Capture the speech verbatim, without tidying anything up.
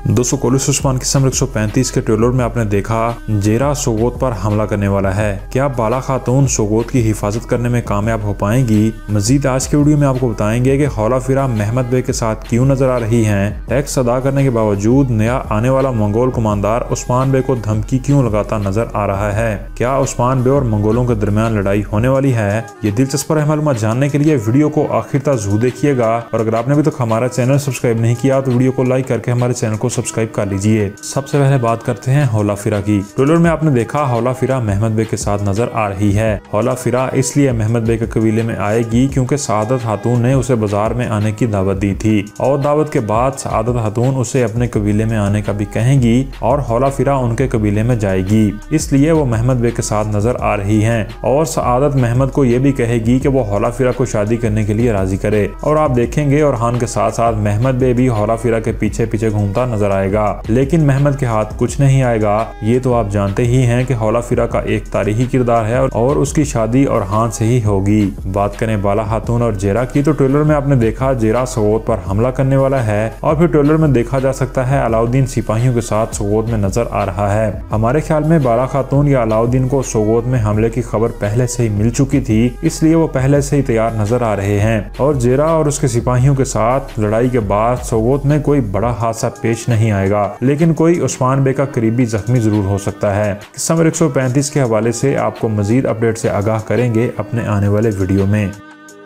दोस्तों कोलिस उस्मान की समर एक सौ पैंतीस के ट्रेलर में आपने देखा जेरा सोगोत पर हमला करने वाला है। क्या बाला खातून सोगोत की हिफाजत करने में कामयाब हो पाएंगी? मजीद आज के वीडियो में आपको बताएंगे कि हौला फिरा महमद बे के साथ क्यों नजर आ रही हैं। टैक्स अदा करने के बावजूद नया आने वाला मंगोल कमांडर उस्मान बे को धमकी क्यों लगाता नजर आ रहा है? क्या उस्मान बे और मंगोलों के दरमियान लड़ाई होने वाली है? ये दिलचस्प मालूमात जानने के लिए वीडियो को आखिर तक जरूर देखिएगा और अगर आपने अभी तक हमारा चैनल सब्सक्राइब नहीं किया तो वीडियो को लाइक करके हमारे चैनल को सब्सक्राइब कर लीजिए। सबसे पहले बात करते हैं हौला फिरा की। ट्रेलर में आपने देखा हौला फिरा महमद बे के साथ नजर आ रही है। हौला फिरा इसलिए महमद बे के कबीले में आएगी क्योंकि सआदत खातून ने उसे बाजार में आने की दावत दी थी और दावत के बाद सआदत खातून उसे अपने कबीले में आने का भी कहेंगी और हौला फिरा उनके कबीले में जाएगी, इसलिए वो महमद बे के साथ नजर आ रही है। और सआदत महमद को ये भी कहेगी कि वो हौला फिरा को शादी करने के लिए राजी करे और आप देखेंगे और हान के साथ साथ महमद बे भी हौला फिरा के पीछे पीछे घूमता नजर आएगा, लेकिन महमद के हाथ कुछ नहीं आएगा। ये तो आप जानते ही हैं कि हौला फिरा का एक तारीखी किरदार है और उसकी शादी और हान से ही होगी। बात करें बाला खातून और जेरा की तो ट्रेलर में आपने देखा जेरा सोगोत पर हमला करने वाला है और फिर ट्रेलर में देखा जा सकता है अलाउद्दीन सिपाहियों के साथ सोगोत में नजर आ रहा है। हमारे ख्याल में बाला खातून या अलाउद्दीन को सोगोत में हमले की खबर पहले से ही मिल चुकी थी, इसलिए वो पहले से ही तैयार नजर आ रहे हैं और जेरा और उसके सिपाहियों के साथ लड़ाई के बाद सोगोत में कोई बड़ा हादसा पेश नहीं आएगा, लेकिन कोई उस्मान बे का करीबी जख्मी जरूर हो सकता है। समर एक सौ पैंतीस के हवाले से आपको मजीद अपडेट से आगाह करेंगे अपने आने वाले वीडियो में।